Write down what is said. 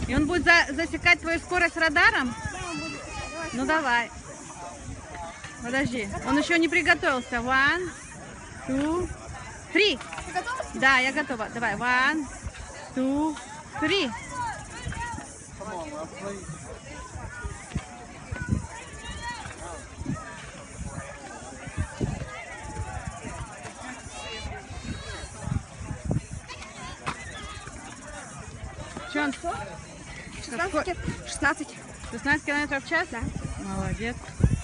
И он будет засекать твою скорость радаром? Да, он будет. Давай. Ну давай. Подожди. Он еще не приготовился. One, two, three. Ты готова? Да, я готова. Давай. One, two, three. Че он? 16 километров в час? Да. 16 километров в час? Да. Молодец.